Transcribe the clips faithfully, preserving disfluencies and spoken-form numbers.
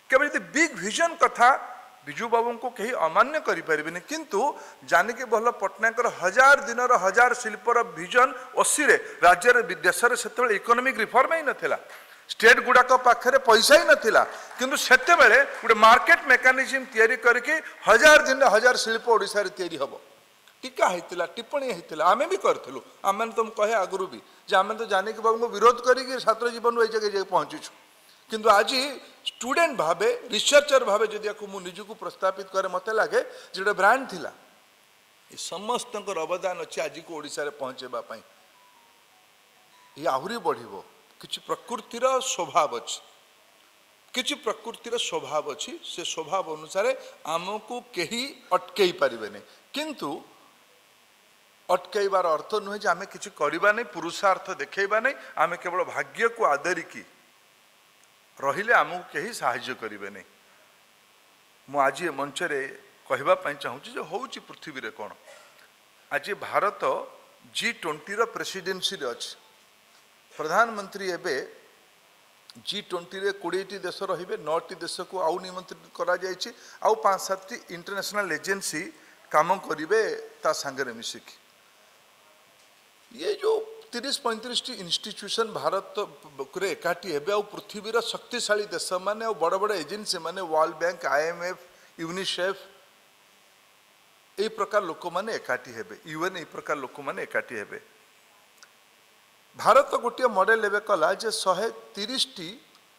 केवल यदि big vision कथा विजु बाबू को कहीं अमान्य करें किंतु जानकी बल्लभ पट्टनायक हजार दिन हजार शिल्पर विजन अशी राज्य देश से इकोनॉमिक रिफॉर्म ही नाला स्टेट गुड़ाक पाखे पैसा ही नाला किंतु सेते बेले गोटे मार्केट मेकानिज्म तैयारी करके हजार दिन हजार शिल्प ओडिशा रे तैयारी हबो टीका होता टिप्पणी होता आम भी करूँ आम तो कहे आगु भी आम तो जानकी बाबू को विरोध करके छात्र जीवन ये जगह पहुँचुछु किंतु आज स्टूडेंट भावे रिसर्चर भावे जदि मु निजको प्रस्तापित करे मत लगे जो ब्रांड थिला समस्त अवदान अच्छे आज को ओडिशा रे पहुँचेबाई ये आहरी बढ़िबो किछि प्रकृतिर स्वभाव अच्छी किछि प्रकृतिर स्वभाव अच्छी से स्वभाव अनुसार आमको कहीं अटकई पारे किंतु अटकईबार अर्थ नुहे जे आम किछि करबा नहीं पुरुषार्थ देखैबा नहीं आम केवल भाग्य को आदरिकी रहिले आमको कहीं साहाय्य करेंगे नहीं मु आज ये मंच रे कहवाई चाहूँगी जो हूँ पृथ्वी रे कौन आज भारत जी ट्वेंटी रो प्रेसिडेंसी रे अछि प्रधानमंत्री एबे जी ट्वेंटी रे कोड़े देश रे नौटी देश को आउ निमंत्रित करा जायछि आउ पांच सात इंटरनेशनल एजेंसी काम करिवे ता संगे मिसिकी ये जो तीस पैंतीस टी इंस्टीट्यूशन भारत एकाठी हेबे आ पृथ्वीर शक्तिशाली देश माने बड़ बड़ एजेंसी माने वर्ल्ड बैंक आईएमएफ यूनिसेफ यही प्रकार लोक माने एकाठी हेबे यूएन यही प्रकार लोक माने एकाठी हेबे भारत गोटे मॉडल एवं कला जे शहे तीस टी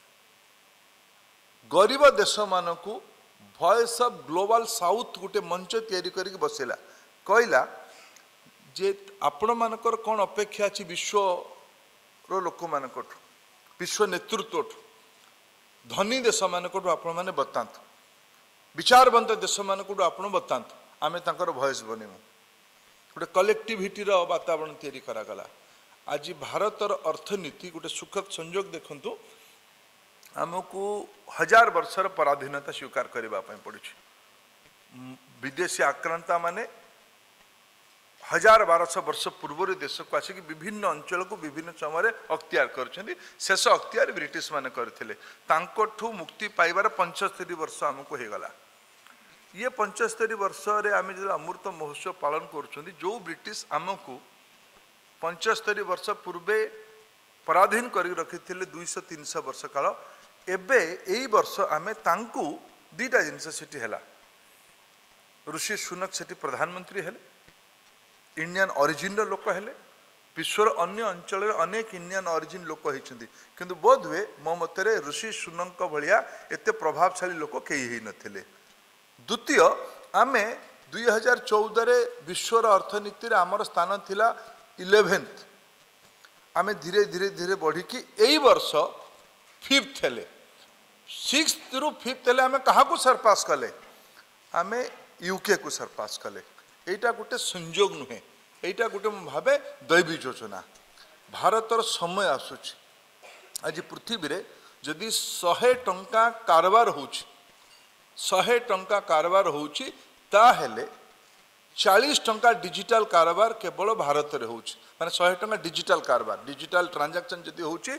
गरीब देश मानकु वॉइस ऑफ ग्लोबल साउथ गोटे मंच तैयारी करके बसेला कहला जे आपण मानकर कौन अपेक्षा अच्छी विश्व लोक मान विश्व नेतृत्व धनी देश मानक आपण मैंने बतातु विचारवंत देश मानक आपण बतातु आम तर भयस बनमु गोटे कलेक्टिविटी वातावरण तैयारी करागला आज भारतर अर्थनीति गोटे सुखद संयोग देखु आमको हजार वर्षर पराधीनता स्वीकार करने पड़ी विदेशी आक्रांता माने हजार बारश वर्ष पूर्व देश को आसिक विभिन्न अंचल को विभिन्न समय अख्तियार कर शेष अख्तियार ब्रिटिश माने करथिले तांकोठु मुक्ति पाइबार पंचस्तरी वर्ष आमको होगला ये पंचस्तरी वर्ष रे आम जो अमृत महोत्सव पालन कर जो ब्रिटिश आमको पंचस्तरी वर्ष पूर्वे पराधीन कर रखी दुईश तीन सौ वर्ष काल एबे यही वर्ष आम तांकु दीटा जिनस सेठी हैला ऋषि सुनक सेठी प्रधानमंत्री हेले इंडियन ओरिजिन लोक हेले विश्वर अन्य अंचल अनेक इंडियन ओरिजिन लोक होती किंतु बोध हुए मो मतरे ऋषि सुनक भाया एते प्रभावशाली लोक कई नथिले द्वितीय आमे दुई हजार चौदह विश्वर अर्थनीति आमर स्थान थिला इलेवेन्थ आमे धीरे धीरे धीरे बढ़ी कि यही वर्ष फिफ्थ हेले सिक्स्थ रु फिफ्थ हेले आमे कहा को सरपास कले आमे यूके को सरपास कले एटा गोटे संयोग नुहे एटा गोटे भावे दैवी योजना भारतर समय आसुची आज पृथ्वी रे जदि शहे टंका कारबार होची शहे टंका कारबार होची ताहेले चालीस टंका डिजिटल कारबार केवल भारत रे होची माने शहे टंका डिजिटल कारबार डिजिटल ट्रांजैक्शन जदि होची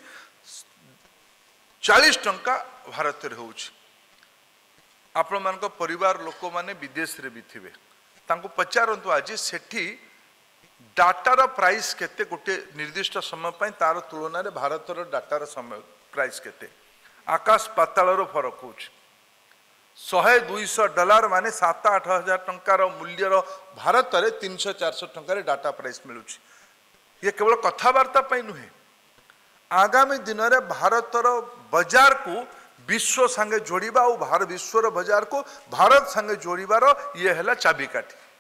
चालीस टंका भारत रे होची आपण मानक परिवार लोक माने विदेश रे भी थिबे तांको पचारंतु आज सेठी डाटार प्राइस केते गोटे निर्दिष्ट समय पाई तार तुलन में भारतर डाटार समय प्राइस केते आकाश पातालर फरक हो शहे दुईश डॉलर माने सात आठ हजार टंकार मूल्यर भारत में तीन सौ चार सौ टंकार डाटा प्राइस मिलूँ ये केवल कथबार्ता पाई नुहे आगामी दिन में भारतर बाजार को विश्व संगे जोड़िबा और भारत विश्वर बाजार को भारत संगे जोड़िबार ये है चाबिकाठी।